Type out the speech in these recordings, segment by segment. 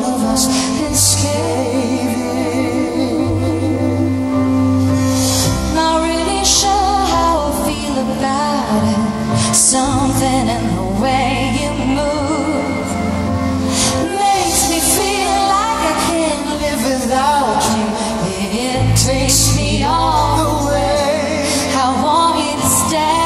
one of us escaping. Not really sure how I feel about it. Something in the way you move makes me feel like I can't live without you. It takes me all the way. I want you to stay.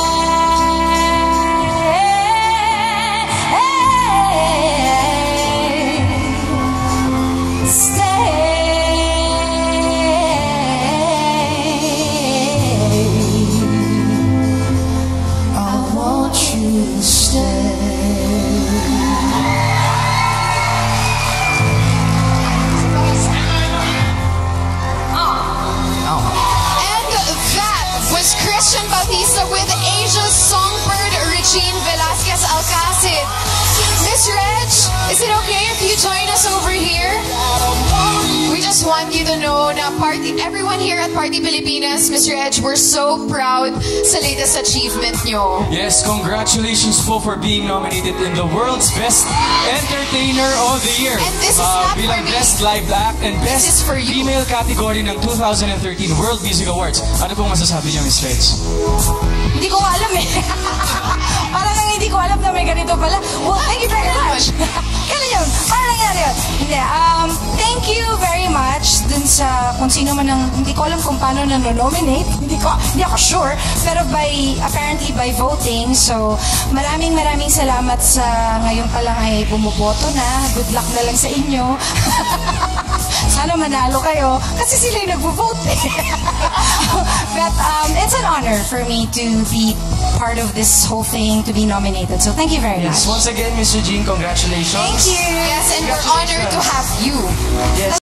With Asia's songbird, Regine Velasquez Alcacid. Miss Reg, is it okay if you join us over here? We just want you to know na everyone here at Party Pilipinas, Miss Reg, we're so proud sa latest achievement nyo. Yes, congratulations po for being nominated in the World's Best Entertainer of the Year. And this is not bilang for me. Best Live Act and Best Female category ng 2013 World Music Awards. Ano pong masasabi niyo, Miss Reg? Hindi ko alam eh. Parang hindi ko alam na may ganito pala. Well, thank you very much. Kailan yun? Parang nangyari yun? Hindi. Thank you very much dun sa kung sino man ang, hindi ko alam kung paano na-nominate. Hindi ako sure. Pero apparently by voting. So, maraming salamat sa ngayon pa lang ay bumuboto na. Good luck na lang sa inyo. Sana manalo kayo. Kasi sila yung nagvo-vote eh. But it's an honor for me to be part of this whole thing, to be nominated. So thank you very much. Yes, once again, Miss Regine, congratulations. Thank you. Yes, and we're honored to have